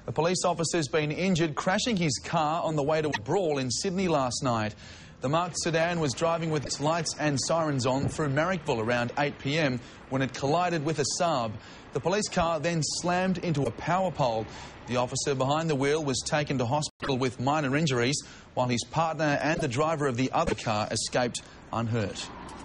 A police officer's been injured crashing his car on the way to a brawl in Sydney last night. The marked sedan was driving with its lights and sirens on through Marrickville around 8 p.m. when it collided with a Saab. The police car then slammed into a power pole. The officer behind the wheel was taken to hospital with minor injuries, while his partner and the driver of the other car escaped unhurt.